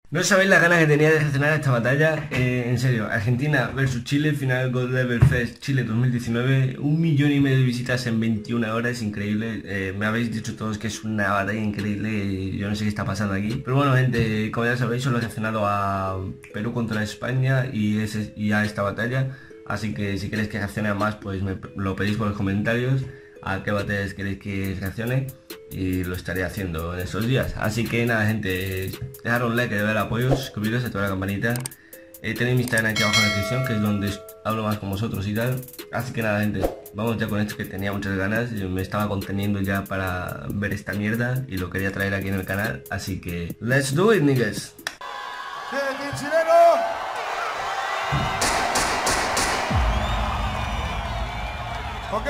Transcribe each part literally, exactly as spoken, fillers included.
No sabéis las ganas que tenía de gestionar esta batalla. Eh, en serio, Argentina versus Chile, final God Level Fest Chile dos mil diecinueve, un millón y medio de visitas en veintiuna horas, increíble. Eh, me habéis dicho todos que es una batalla increíble y yo no sé qué está pasando aquí. Pero bueno, gente, como ya sabéis, solo he gestionado a Perú contra España y, ese, y a esta batalla. Así que si queréis que reaccione a más, pues me lo pedís por los comentarios a qué batallas queréis que reaccione y lo estaré haciendo en estos días. Así que nada, gente, dejar un like, de ver apoyo, suscribiros, activar la campanita. Eh, tenéis mi Instagram aquí abajo en la descripción, que es donde hablo más con vosotros y tal. Así que nada, gente, vamos ya con esto, que tenía muchas ganas. Yo me estaba conteniendo ya para ver esta mierda y lo quería traer aquí en el canal. Así que let's do it, niggas. Bien, bien, chileno. Ok.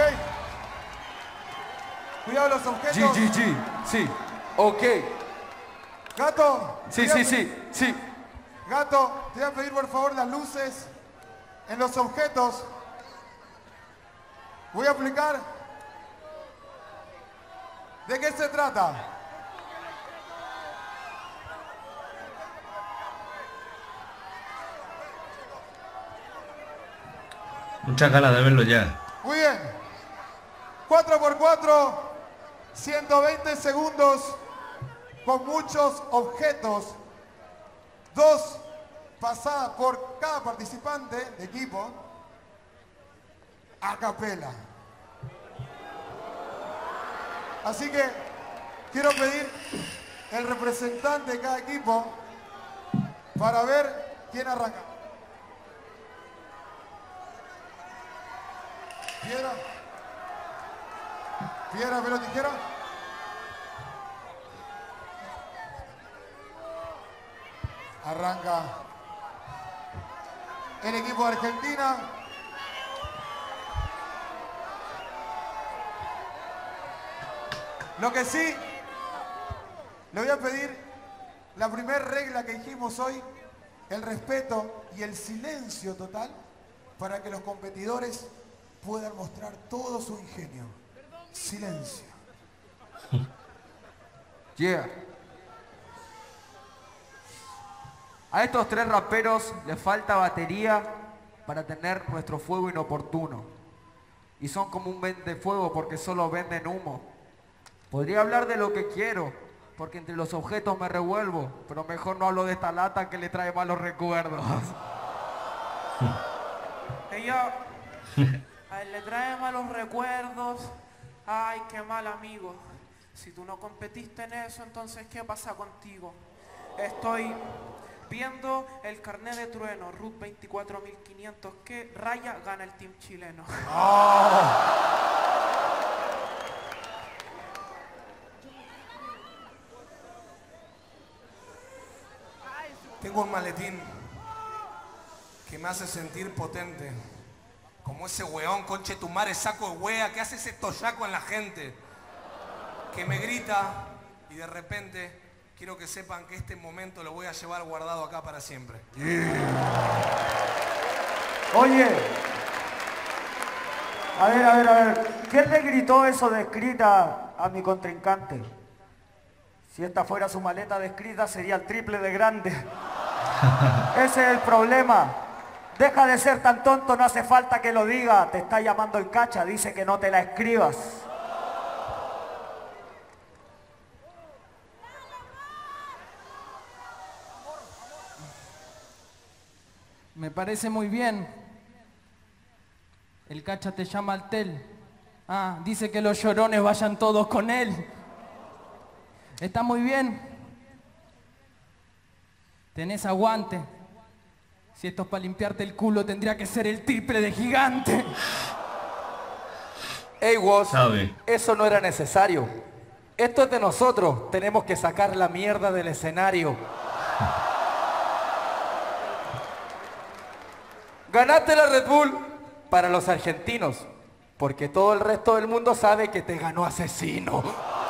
Cuidado los objetos. G, G, G, sí, ok. Gato. Sí, te voy sí, a pe- sí, sí. Gato, te voy a pedir por favor las luces en los objetos. Voy a aplicar. ¿De qué se trata? Muchas ganas de verlo ya. Muy bien. cuatro por cuatro, ciento veinte segundos con muchos objetos. Dos pasadas por cada participante de equipo. A capela. Así que quiero pedir el representante de cada equipo para ver quién arranca. Piedra. Piedra, papel o tijera. Arranca el equipo de Argentina. Lo que sí, le voy a pedir la primera regla que dijimos hoy, el respeto y el silencio total para que los competidores puedan mostrar todo su ingenio. Silencio. Yeah. A estos tres raperos les falta batería para tener nuestro fuego inoportuno. Y son como un vendefuego porque solo venden humo. Podría hablar de lo que quiero, porque entre los objetos me revuelvo, pero mejor no hablo de esta lata que le trae malos recuerdos. Ella a él le trae malos recuerdos. Ay, qué mal amigo. Si tú no competiste en eso, entonces ¿qué pasa contigo? Estoy viendo el carnet de trueno, R U T veinticuatro mil quinientos. ¿Qué raya gana el team chileno? Tengo un maletín que me hace sentir potente. Como ese weón, conche tu madre, saco de wea, que hace ese toyaco en la gente. Que me grita y de repente quiero que sepan que este momento lo voy a llevar guardado acá para siempre. Oye, a ver, a ver, a ver, ¿quién le gritó eso de escrita a mi contrincante? Si esta fuera su maleta de escrita sería el triple de grande. Ese es el problema. Deja de ser tan tonto, no hace falta que lo diga. Te está llamando el cacha, dice que no te la escribas. Me parece muy bien. El cacha te llama al tel. Ah, dice que los llorones vayan todos con él. Está muy bien. Tenés aguante. Si esto es para limpiarte el culo, tendría que ser el triple de gigante. Ey, Woz, Sabe. eso no era necesario. Esto es de nosotros. Tenemos que sacar la mierda del escenario. Ganaste la Red Bull para los argentinos, porque todo el resto del mundo sabe que te ganó Asesino.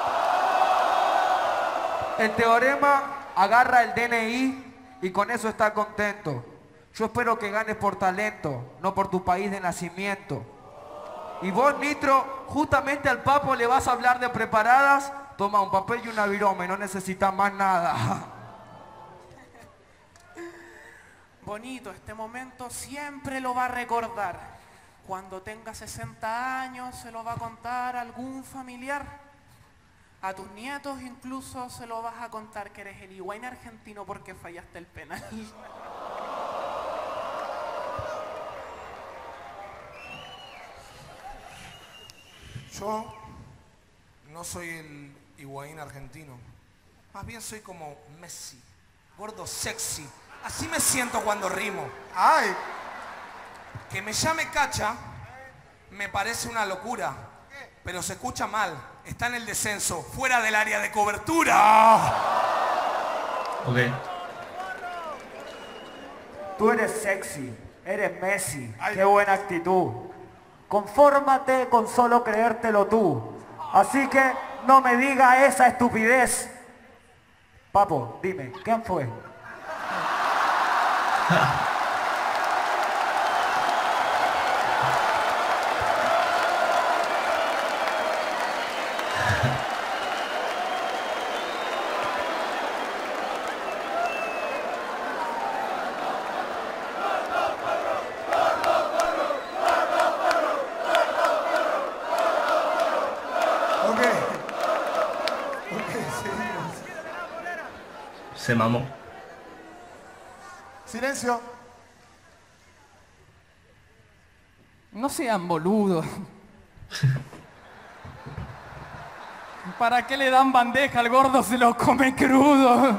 El teorema agarra el D N I y con eso está contento. Yo espero que ganes por talento, no por tu país de nacimiento. Y vos, Nitro, justamente al Papo le vas a hablar de preparadas. Toma un papel y una virome, no necesitas más nada. bonito, este momento siempre lo va a recordar. Cuando tenga sesenta años se lo va a contar a algún familiar. A tus nietos incluso se lo vas a contar que eres el Higuaín argentino porque fallaste el penal. Yo no soy el Higuaín argentino. Más bien soy como Messi, gordo sexy. Así me siento cuando rimo. ¡Ay! Que me llame Cacha me parece una locura, pero se escucha mal. Está en el descenso, fuera del área de cobertura. Ah. Ok. Tú eres sexy, eres Messi. Ay. Qué buena actitud. Confórmate con solo creértelo tú. Así que no me diga esa estupidez. Papo, dime, ¿quién fue? Ok. Ok, seguimos. Se mamó. Silencio. No sean boludos. ¿Para qué le dan bandeja al gordo? Se lo come crudo.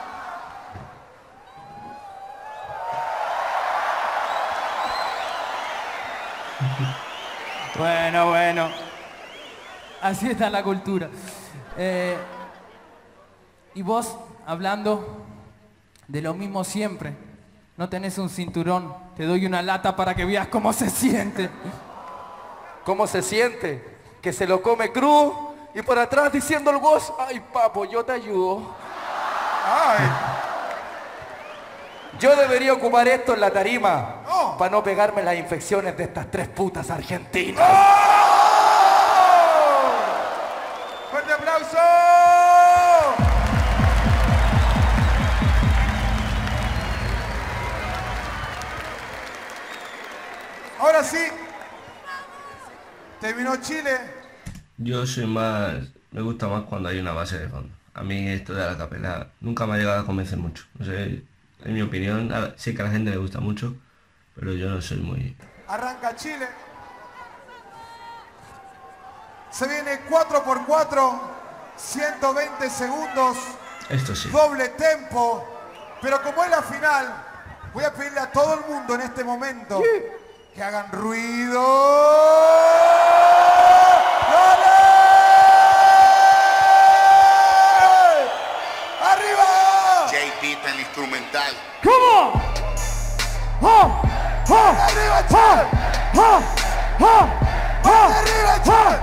Bueno, bueno. Así está la cultura. Eh, y vos, hablando de lo mismo siempre, no tenés un cinturón. Te doy una lata para que veas cómo se siente. ¿Cómo se siente? Que se lo come crudo y por atrás diciendo el voz, ay papo, yo te ayudo. ¡Ay! Yo debería ocupar esto en la tarima No. para no pegarme las infecciones de estas tres putas argentinas. ¡Oh! ¡Fuerte aplauso! Ahora sí, terminó Chile. Yo soy más... Me gusta más cuando hay una base de fondo. A mí esto de la capela nunca me ha llegado a convencer mucho. No sé, en mi opinión, a- sé que a la gente le gusta mucho, pero yo no soy muy... Arranca Chile. Se viene cuatro por cuatro, ciento veinte segundos, Esto sí. doble tempo. Pero como es la final, voy a pedirle a todo el mundo en este momento que hagan ruido. ¡Dale! ¡Arriba! J P está en el instrumental. ¿Cómo? ¡Oh! ¡Oh! ¡Arriba, Chile! ¡Oh! ¡Oh! ¡Oh! ¡Arriba, Chile!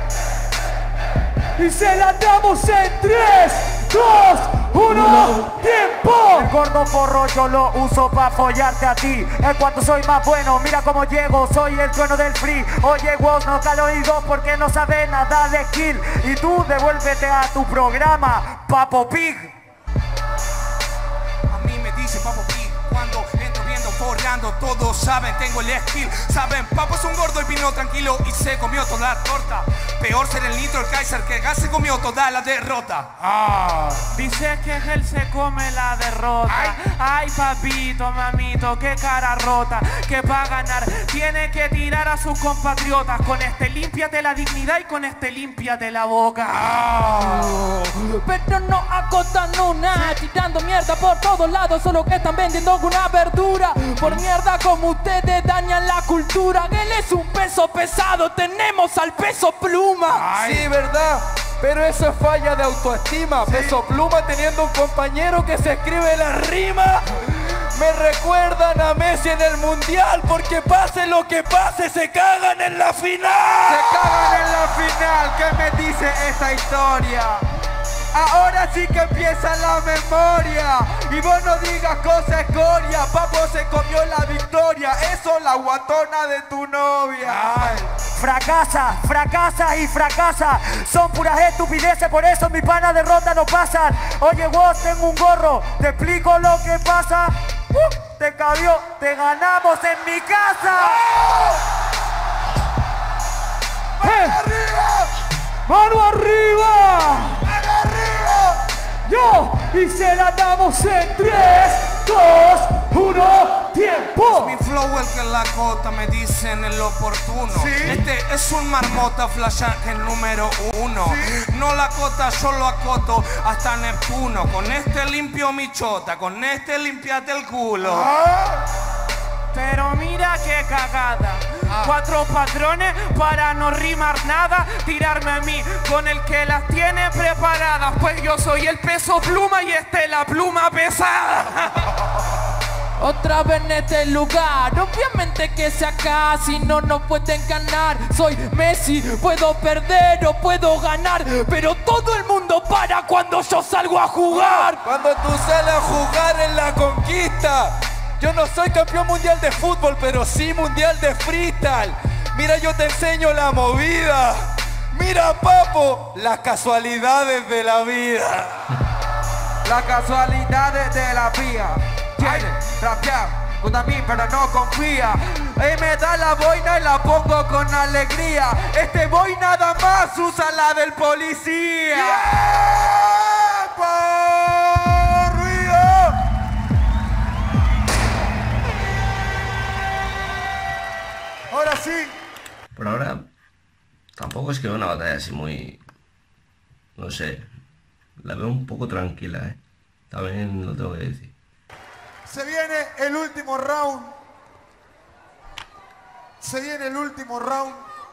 Y se la damos en tres, dos, uno, ¡tiempo! El gordo forro yo lo uso pa' follarte a ti. En cuanto soy más bueno, mira cómo llego, soy el trueno del free. Oye, vos no calo oído porque no sabes nada de skill. Y tú devuélvete a tu programa, Papo Pig. A mí me dice Papo Pig cuando entro viendo forreando. Todos saben, tengo el skill. Saben, Papo es un gordo y vino tranquilo y se comió toda la torta. Peor ser el Nitro, el Kaiser, que gas se comió toda la derrota. Ah. Dice que él se come la derrota. Ay. papito, mamito, qué cara rota. Que para ganar tiene que tirar a sus compatriotas. Con este límpiate la dignidad y con este límpiate la boca. Ah. Pero no acotan una, tirando mierda por todos lados, solo que están vendiendo una verdura. Por mierda como ustedes dañan la cultura. Él es un peso pesado, tenemos al peso pluma. Sí, ¿verdad? Pero eso es falla de autoestima. Peso Pluma teniendo un compañero que se escribe la rima. Me recuerdan a Messi en el Mundial, porque pase lo que pase, se cagan en la final. Se cagan en la final, ¿qué me dice esta historia? Ahora sí que empieza la memoria. Y vos no digas cosa escoria. Papo se comió la victoria. Eso la guatona de tu novia. Ay. Fracasa, fracasa y fracasa. Son puras estupideces, por eso mi pana de ronda no pasan. Oye, vos tengo un gorro, te explico lo que pasa. Uh. te cabió, te ganamos en mi casa. ¡Mano arriba! ¡Mano arriba! ¡Mano arriba! ¡Yo! Y se la damos en tres, dos, uno, ¡tiempo! Mi flow el que la cota, me dicen el oportuno. ¿Sí? Este es un marmota flashaje número uno. ¿Sí? No la cota, yo lo acoto hasta Neptuno. Con este limpio mi chota, con este limpiate el culo. Ah. Pero mira qué cagada. Cuatro patrones para no rimar nada, tirarme a mí con el que las tiene preparadas. Pues yo soy el peso pluma y este es la pluma pesada. Otra vez en este lugar, obviamente que sea acá, si no, no pueden ganar. Soy Messi, puedo perder o puedo ganar, pero todo el mundo para cuando yo salgo a jugar. Cuando tú sales a jugar en la conquista. Yo no soy campeón mundial de fútbol, pero sí mundial de freestyle. Mira, yo te enseño la movida. Mira, papo, las casualidades de la vida. Las casualidades de la vía. Quiere rapear contra mí, pero no confía. Y me da la boina y la pongo con alegría. Este boy nada más usa la del policía. ¡Tiempo! ¡Ruido! Ahora sí. Por ahora, tampoco es que vea una batalla así muy... No sé, la veo un poco tranquila, ¿eh? También lo tengo que decir. Se viene el último round. Se viene el último round.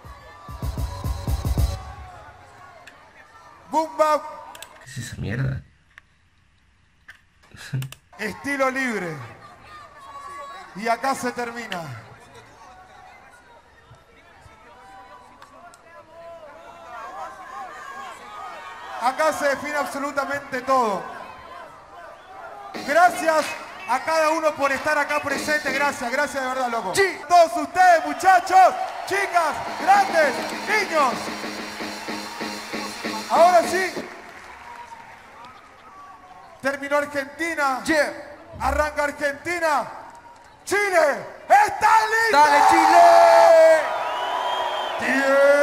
Boom bap. ¿Qué es esa mierda? Estilo libre. Y acá se termina. Acá se define absolutamente todo. Gracias a cada uno por estar acá presente. Gracias, gracias de verdad, loco. Sí. Todos ustedes, muchachos, chicas, grandes, niños. Ahora sí. Terminó Argentina. Yeah. Arranca Argentina. Chile. ¡Está listo! ¡Dale, Chile!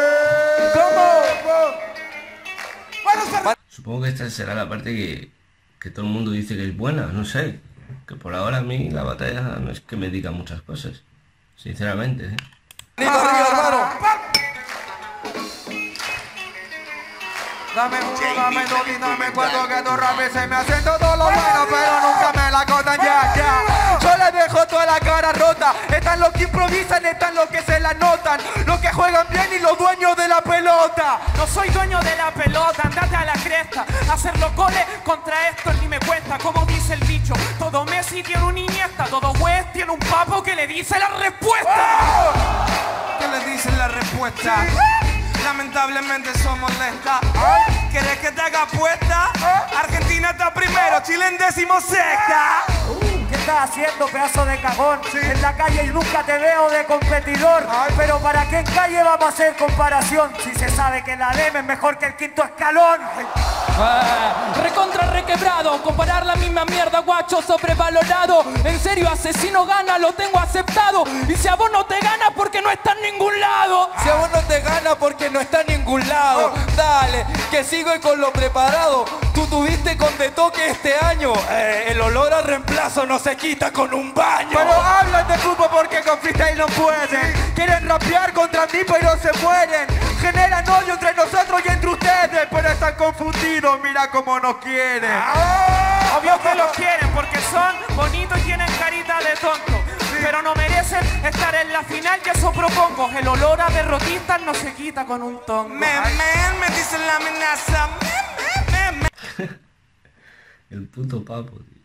¿Cómo? Supongo que esta será la parte que, que todo el mundo dice que es buena, no sé. Que por ahora a mí la batalla no es que me diga muchas cosas. Sinceramente, ¿eh? Dame uno, dame dos y dame cuatro que tú rapes se me hacen todo lo bueno, pero nunca me la cortan ya, ya. Yo les dejo toda la cara rota. Están los que improvisan, están los que se la notan, los que juegan bien y los dueños de la pelota. No soy dueño de la pelota, andate a la cresta. Hacer los goles contra esto ni me cuesta. Como dice el bicho, todo Messi tiene un Iniesta, todo West tiene un papo que le dice la respuesta. ¿Qué le dicen la respuesta? Lamentablemente somos lentas. ¿Quieres que te haga apuesta? Argentina está primero, Chile en décimo sexta. Uh, ¿Qué estás haciendo, pedazo de cagón? Sí. En la calle y nunca te veo de competidor. Ay. Pero ¿para qué en calle vamos a hacer comparación? Si se sabe que la D M es mejor que el quinto escalón. Ah, recontra requebrado, comparar la misma mierda, guacho, sobrevalorado. En serio, asesino gana, lo tengo aceptado. Y si a vos no te gana, porque no está en ningún lado. Si a vos no te gana, porque no está en ningún lado. Dale, que sigo con lo preparado. Tú tuviste con de toque este año. Eh, el olor a reemplazo no se quita con un baño. Pero hablan de fútbol porque con freestyle no pueden. Quieren rapear contra mí pero se mueren. Generan odio entre nosotros y entre ustedes, pero están confundidos, mira cómo nos quieren. ¡Ah! Obvio que los quieren porque son bonitos y tienen carita de tonto. Sí. Pero no merecen estar en la final y eso propongo. El olor a derrotistas no se quita con un tongo. Me, me, me dicen la amenaza. Me, me, me, me. El puto papo, tío.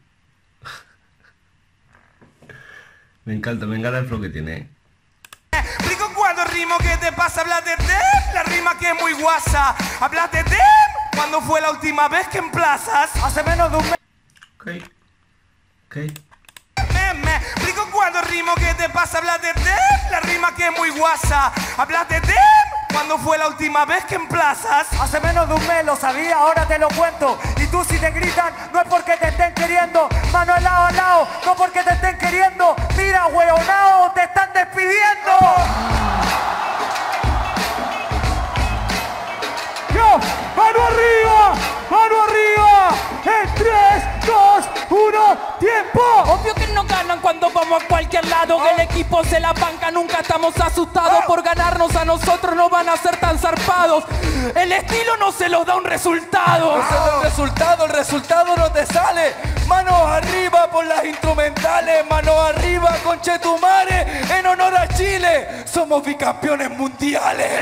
Me encanta, me encanta el flow que tiene, ¿eh? Explico cuando rimo, ¿qué te pasa? Hablas de dem, la rima que es muy guasa. Hablas de dem, ¿cuándo fue la última vez que en plazas? Hace menos de un mes. Ok, ok. Me, me, explico cuando rimo, ¿qué te pasa? Hablas de dem, la rima que es muy guasa. Hablas de dem, ¿cuándo fue la última vez que en plazas? Hace menos de un mes, lo sabía, ahora te lo cuento. Y tú si te gritan, no es porque te estén queriendo. Mano al lado, al lado, no porque te estén queriendo. resultado. Que el equipo se la banca, nunca estamos asustados. Por ganarnos a nosotros no van a ser tan zarpados. El estilo no se los da un resultado. No se da el resultado, el resultado no te sale. Manos arriba por las instrumentales, manos arriba con Chetumare, en honor a Chile, somos bicampeones mundiales.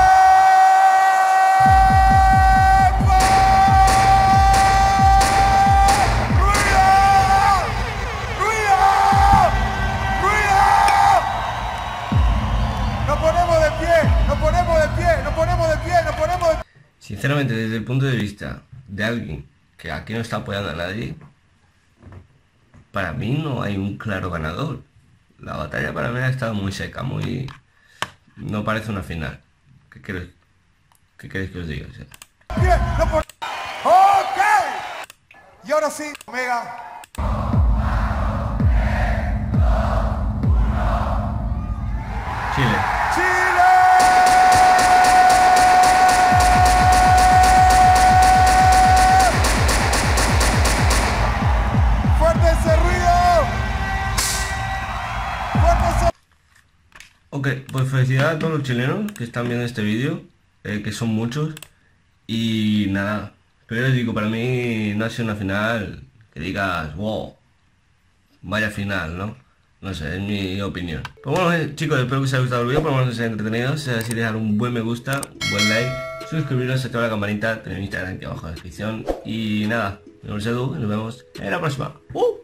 Nos ponemos de pie, nos ponemos de pie, nos ponemos de pie, nos ponemos de pie. Sinceramente, desde el punto de vista de alguien que aquí no está apoyando a nadie, para mí no hay un claro ganador. La batalla para mí ha estado muy seca, muy... no parece una final. ¿Qué queréis, ¿Qué queréis que os diga? O sea, Bien, no por... ¡Ok! Y ahora sí, Omega. Chile. ¡Chile! ¡Fuerte ese ruido! ¡Fuerte ese... Ok, pues felicidades a todos los chilenos que están viendo este vídeo, eh, que son muchos. Y nada, pero os digo, para mí no ha sido una final que digas, wow, vaya final, ¿no? No sé, es mi opinión. Pues bueno, eh, chicos, espero que os haya gustado el vídeo, por lo menos os haya entretenido. Si es así, dejar un buen me gusta, un buen like, suscribiros, activar la campanita, tenéis mi Instagram aquí abajo en la descripción. Y nada, mi nombre es Edu y nos vemos en la próxima. ¡Uh!